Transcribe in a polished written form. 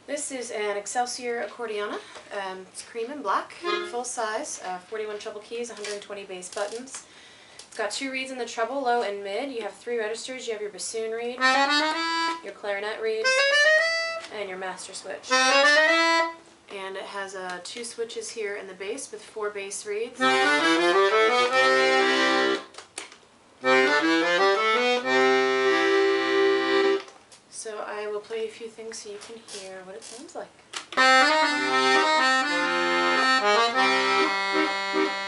This is an Excelsior Accordiana. It's cream and black, full size, 41 treble keys, 120 bass buttons. It's got 2 reeds in the treble, low and mid. You have 3 registers. You have your bassoon reed, your clarinet reed, and your master switch. And it has 2 switches here in the bass with 4 bass reeds. So I will play a few things so you can hear what it sounds like.